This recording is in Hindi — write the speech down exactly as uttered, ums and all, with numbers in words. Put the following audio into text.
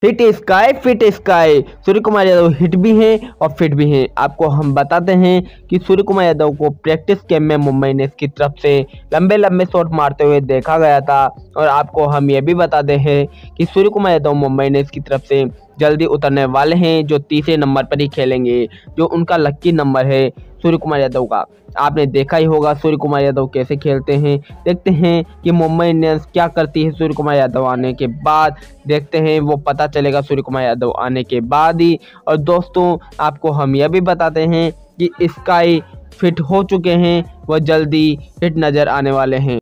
Hit SKY fit SKY, Surya Kumar Yadav hit भी हैं और फिट भी हैं। आपको हम बताते हैं कि सूर्य कुमार यादव को प्रैक्टिस कैंप में मुंबई इंडियंस की तरफ से लंबे लंबे शॉट मारते हुए देखा गया था। और आपको हम ये भी बताते हैं कि सूर्य कुमार यादव मुंबई इंडियंस की तरफ से जल्दी उतरने वाले हैं, जो तीसरे नंबर पर ही खेलेंगे, जो उनका लक्की नंबर है सूर्य कुमार यादव का। आपने देखा ही होगा सूर्य कुमार यादव कैसे खेलते हैं। देखते हैं कि मुंबई इंडियंस क्या करती है सूर्य कुमार यादव आने के बाद। देखते हैं, वो पता चलेगा सूर्य कुमार यादव आने के बाद ही। और दोस्तों, आपको हम यह भी बताते हैं कि स्काई फिट हो चुके हैं, वह जल्दी हिट नज़र आने वाले हैं।